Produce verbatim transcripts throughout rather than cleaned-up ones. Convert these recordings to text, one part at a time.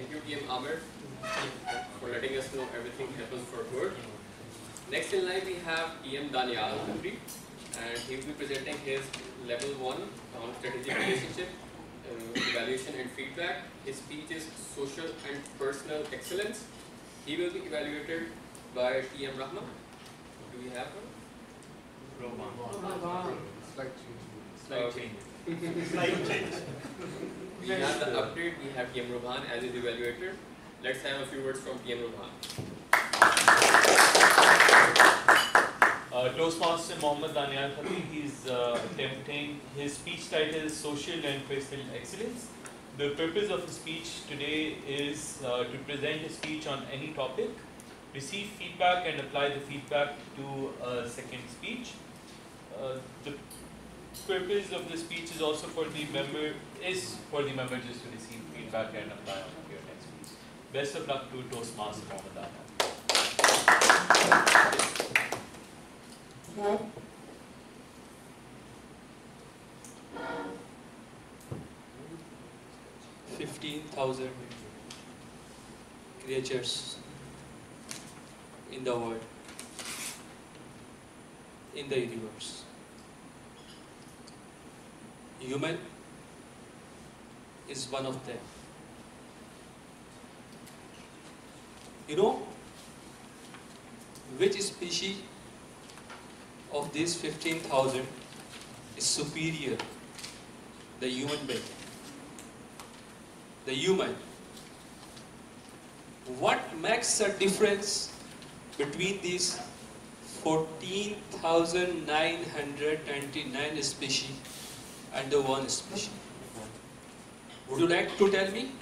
Thank you, T M Amir, for letting us know everything happens for good. Next in line we have T M Danial Khatri, and he will be presenting his level one on strategic relationship, uh, evaluation and feedback. His speech is social and personal excellence. He will be evaluated by T M Rahman. Do we have her? Rahman. Slight change. Slight change. Slight change. We have the update. We have T M Rahman as his evaluator. Let's have a few words from T M Rahman. Uh, Toastmaster Mohammad Danial Khatri, he's uh, attempting, his speech title is Social and Personal Excellence. The purpose of his speech today is uh, to present a speech on any topic, receive feedback and apply the feedback to a second speech. Uh, the purpose of the speech is also for the member, is for the member just to receive feedback and apply on your next speech. Best of luck to Toastmaster Mohammad Danial. Fifteen thousand creatures in the world, in the universe. Human is one of them. You know which species of these fifteen thousand is superior? The human being. The human. What makes the difference between these fourteen thousand nine hundred ninety-nine species and the one species? Would you like to tell me?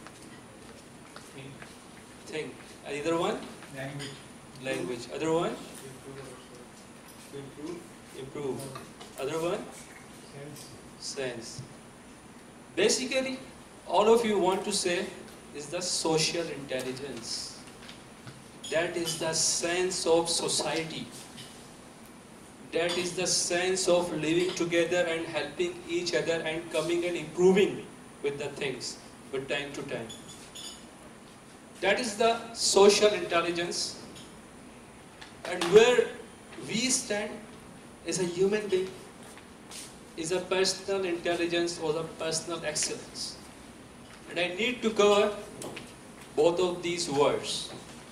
Think. Either one? Language. Language. Other one? Improve. Improve. Other one? Sense. Sense. Basically, all of you want to say is the social intelligence. That is the sense of society. That is the sense of living together and helping each other and coming and improving with the things with time to time. That is the social intelligence. And where we stand as a human being is a personal intelligence or a personal excellence. And I need to cover both of these words.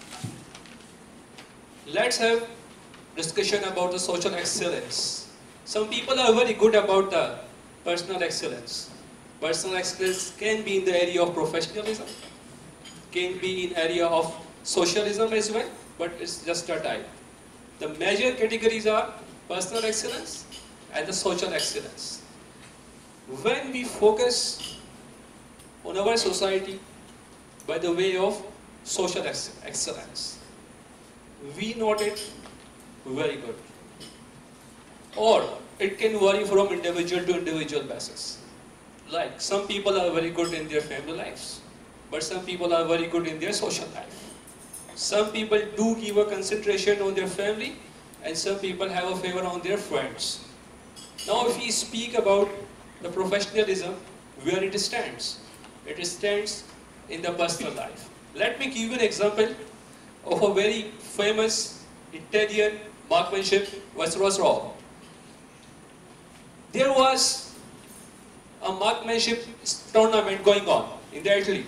Let's have discussion about the social excellence. Some people are very good about the personal excellence. Personal excellence can be in the area of professionalism, can be in area of socialism as well, but it's just a type. The major categories are personal excellence and the social excellence. When we focus on our society by the way of social ex excellence, we note it very good. Or it can vary from individual to individual basis. Like some people are very good in their family lives, but some people are very good in their social life. Some people do give a concentration on their family, and some people have a favor on their friends. Now if we speak about the professionalism, where it stands, it stands in the personal life. Let me give you an example of a very famous Italian marksmanship, Viceroy Raw. There was a marksmanship tournament going on in the Italy.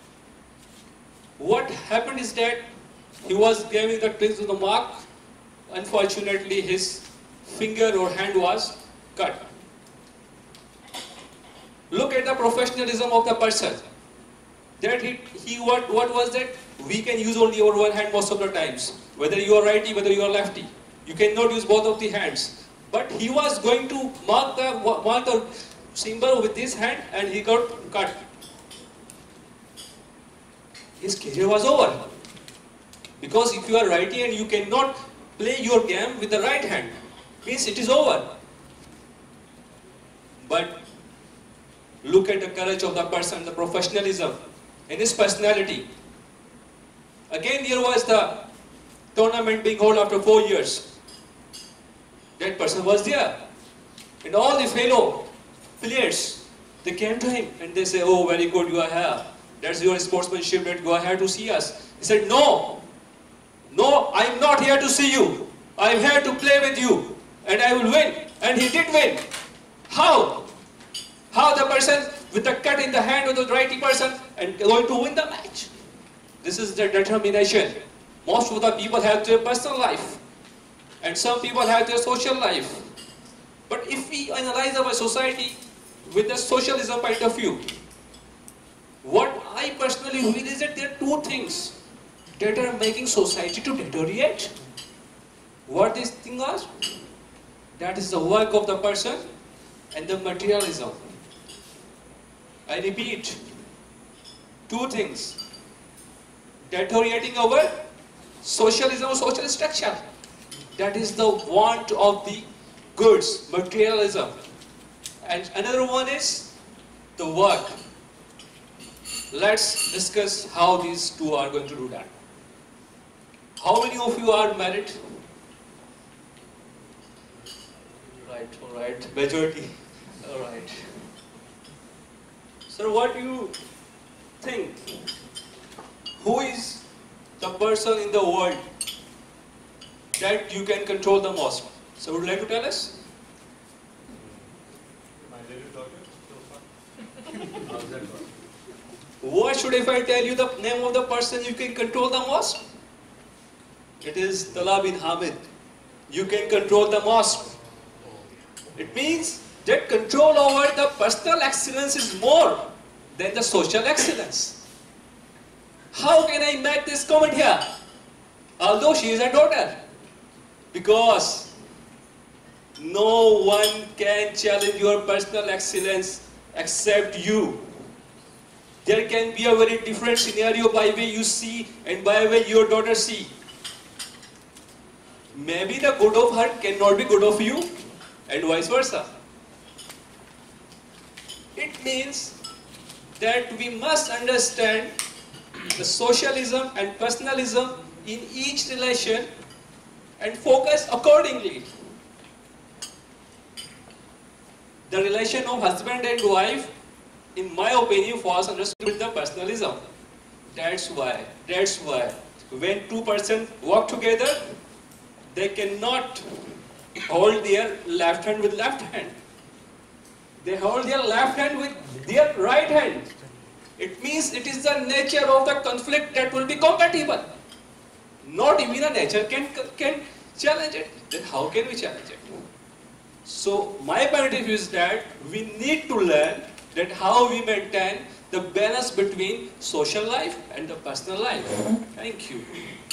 What happened is that he was giving the tricks to the mark. Unfortunately, his finger or hand was cut. Look at the professionalism of the person. That he, he what, what was that? We can use only our one hand most of the times. Whether you are righty, whether you are lefty. You cannot use both of the hands. But he was going to mark the, mark the symbol with this hand and he got cut. His career was over. Because if you are righty and you cannot play your game with the right hand, means it is over. But look at the courage of the person, the professionalism, and his personality. Again, there was the tournament being held after four years. That person was there. And all the fellow players, they came to him and they say, oh, very good, you are here. That's your sportsmanship, that go ahead to see us. He said, no, no, I'm not here to see you. I'm here to play with you, and I will win. And he did win. How? How the person with the cut in the hand of the righty person and going to win the match? This is the determination. Most of the people have their personal life, and some people have their social life. But if we analyze our society with the socialism point of view, what I personally feel is that there are two things that are making society to deteriorate. What these things are? That is the work of the person and the materialism. I repeat, two things. Deteriorating our socialism or social structure. That is the want of the goods, materialism. And another one is the work. Let's discuss how these two are going to do that. How many of you are married? Right, alright, majority. Alright. So what do you think? Who is the person in the world that you can control the most? So would you like to tell us? My little daughter, so far. How's that work? What should if I tell you the name of the person you can control the most? It is Talha bin Hamid. You can control the most. It means that control over the personal excellence is more than the social excellence. How can I make this comment here? Although she is a daughter. Because no one can challenge your personal excellence except you. There can be a very different scenario by way you see and by way your daughter see. Maybe the good of her cannot be good of you, and vice versa. It means that we must understand the socialism and personalism in each relation and focus accordingly. The relation of husband and wife, in my opinion, falls understood with the personalism. That's why, that's why, when two persons work together, they cannot hold their left hand with left hand. They hold their left hand with their right hand. It means it is the nature of the conflict that will be compatible. Not even a nature can, can challenge it. Then how can we challenge it? So my point of view is that we need to learn that how we maintain the balance between social life and the personal life. Thank you.